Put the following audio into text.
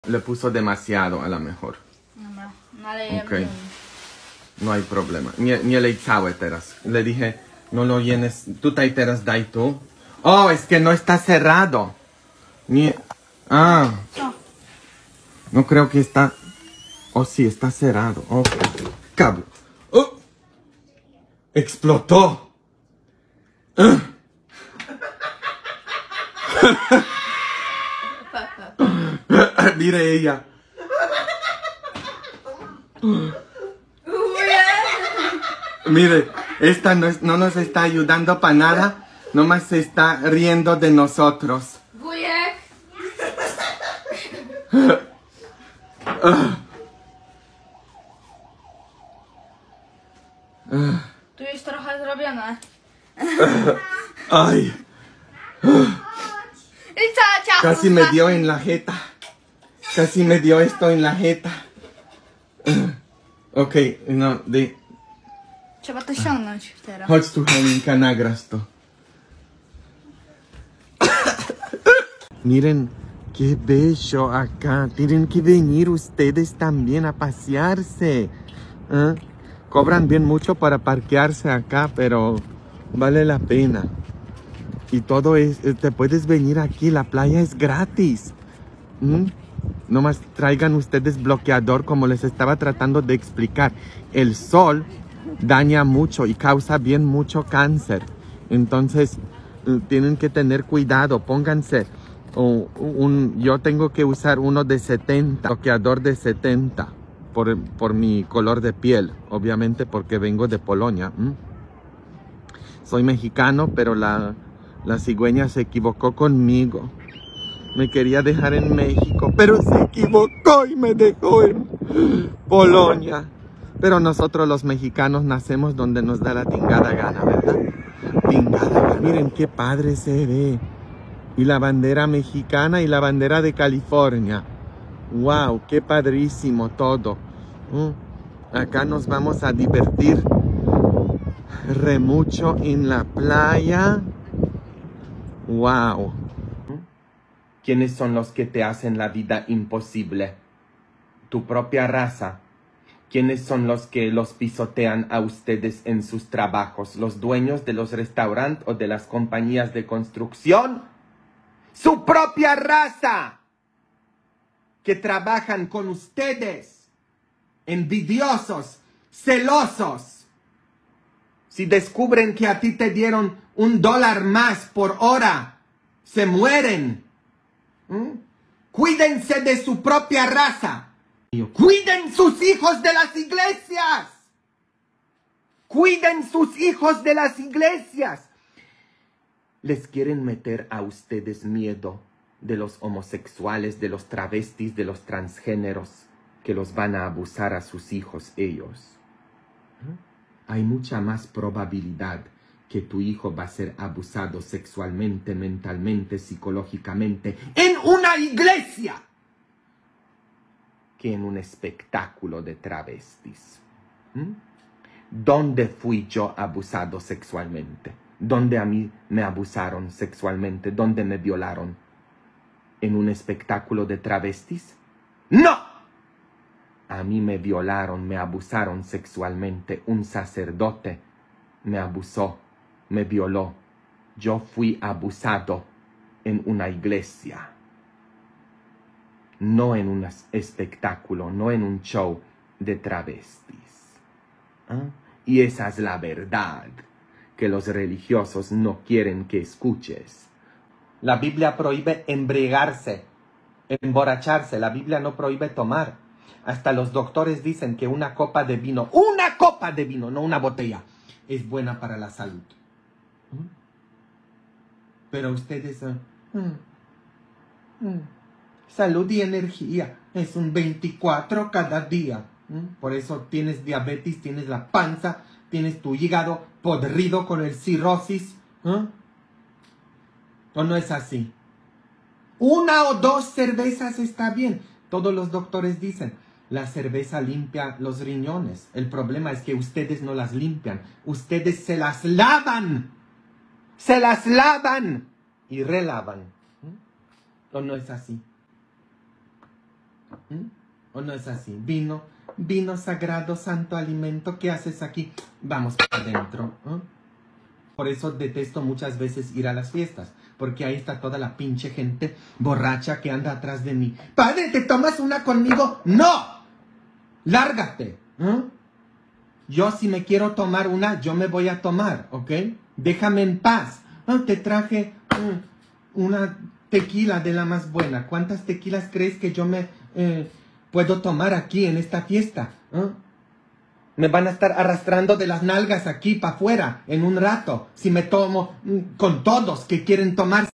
Le puso demasiado a lo mejor. No le Ok. No hay problema. Nie le echaba teraz. Le dije, no lo llenes. Tú te teraz dai tú. Oh, es que no está cerrado. No creo que está. Oh, sí, está cerrado. Ok. Cable. Oh. Explotó. Mire ella. Mire, esta no nos está ayudando para nada. Nomás se está riendo de nosotros. Wujek! Tu jest trochę zrobione. Ay, I cała ciasto. casi me dio en la jeta. Casi me dio esto en la jeta. Ok, no, Trzeba to ściągnąć teraz. chodź tu, Halinka, nagrasz to. Miren, qué bello acá. Tienen que venir ustedes también a pasearse. ¿Ah? Cobran bien mucho para parquearse acá, pero vale la pena. Y todo te puedes venir aquí, la playa es gratis. Nomás traigan ustedes bloqueador, como les estaba tratando de explicar. El sol daña mucho y causa bien mucho cáncer. Entonces, tienen que tener cuidado. Pónganse yo tengo que usar uno de 70, bloqueador de 70 por mi color de piel, obviamente porque vengo de Polonia. Soy mexicano, pero la cigüeña se equivocó conmigo. Me quería dejar en México, pero se equivocó y me dejó en Polonia. Pero nosotros los mexicanos nacemos donde nos da la tingada gana, ¿verdad? Tingada gana. Miren qué padre se ve. Y la bandera mexicana y la bandera de California. ¡Wow! ¡Qué padrísimo todo! Acá nos vamos a divertir re mucho en la playa. ¡Wow! ¿Quiénes son los que te hacen la vida imposible? Tu propia raza. ¿Quiénes son los que los pisotean a ustedes en sus trabajos? ¿Los dueños de los restaurantes o de las compañías de construcción? ¡Su propia raza! Que trabajan con ustedes. Envidiosos, celosos. Si descubren que a ti te dieron $1 más por hora, se mueren. Cuídense de su propia raza. Cuiden sus hijos de las iglesias. Cuiden sus hijos de las iglesias. Les quieren meter a ustedes miedo de los homosexuales, de los travestis, de los transgéneros, que los van a abusar a sus hijos ellos. Hay mucha más probabilidad que tu hijo va a ser abusado sexualmente, mentalmente, psicológicamente en una iglesia que en un espectáculo de travestis. ¿Dónde fui yo abusado sexualmente? ¿Dónde a mí me abusaron sexualmente? ¿Dónde me violaron? ¿En un espectáculo de travestis? ¡No! A mí me violaron, me abusaron sexualmente. Un sacerdote me abusó, me violó. Yo fui abusado en una iglesia. No en un espectáculo, no en un show de travestis. Y esa es la verdad que los religiosos no quieren que escuches. La Biblia prohíbe embriagarse, emborracharse. La Biblia no prohíbe tomar. Hasta los doctores dicen que una copa de vino, no una botella, es buena para la salud. Pero ustedes... salud y energía. Es un 24 cada día. Por eso tienes diabetes, tienes la panza, tienes tu hígado podrido con el cirrosis. ¿O no es así? 1 o 2 cervezas está bien. Todos los doctores dicen, la cerveza limpia los riñones. El problema es que ustedes no las limpian. Ustedes se las lavan. Se las lavan y relavan. ¿O no es así? ¿O no es así? Vino sagrado, santo alimento, ¿qué haces aquí? Vamos para adentro. Por eso detesto muchas veces ir a las fiestas, porque ahí está toda la pinche gente borracha que anda atrás de mí. ¡Padre, te tomas una conmigo! ¡No! ¡Lárgate! Yo si me quiero tomar una, yo me voy a tomar, ¿ok? Déjame en paz. Te traje una tequila de la más buena. ¿Cuántas tequilas crees que yo me puedo tomar aquí en esta fiesta? Me van a estar arrastrando de las nalgas aquí para afuera en un rato si me tomo con todos que quieren tomar.